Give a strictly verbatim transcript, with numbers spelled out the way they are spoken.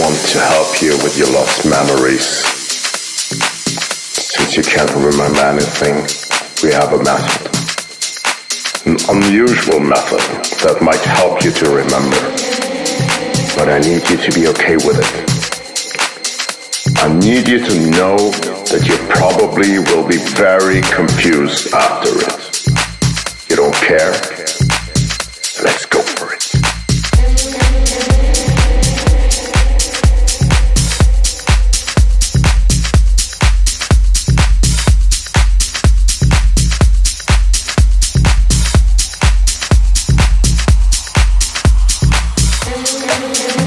want to help you with your lost memories. Since you can't remember anything, we have a method. An unusual method that might help you to remember. But I need you to be okay with it. I need you to know that you probably will be very confused after it. You don't care? Let's go for it. Thank you.